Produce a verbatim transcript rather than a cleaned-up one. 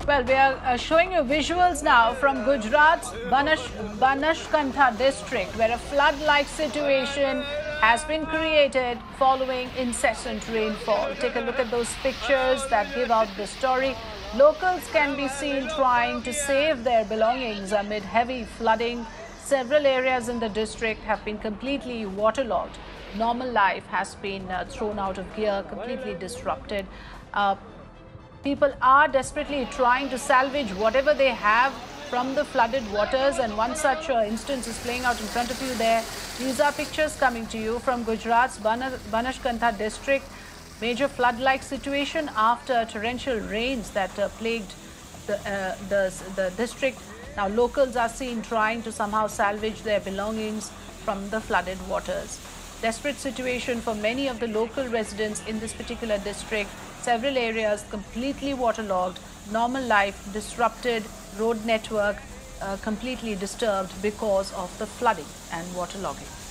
Well, we are uh, showing you visuals now from Gujarat's Banash, Banashkantha district, where a flood-like situation has been created following incessant rainfall. Take a look at those pictures that give out the story. Locals can be seen trying to save their belongings amid heavy flooding. Several areas in the district have been completely waterlogged. Normal life has been uh, thrown out of gear, completely disrupted. Uh, People are desperately trying to salvage whatever they have from the flooded waters, and one such uh, instance is playing out in front of you there. These are pictures coming to you from Gujarat's Banashkantha district. Major flood-like situation after torrential rains that uh, plagued the, uh, the, the district. Now locals are seen trying to somehow salvage their belongings from the flooded waters. Desperate situation for many of the local residents in this particular district. Several areas completely waterlogged, normal life disrupted, road network uh, completely disturbed because of the flooding and waterlogging.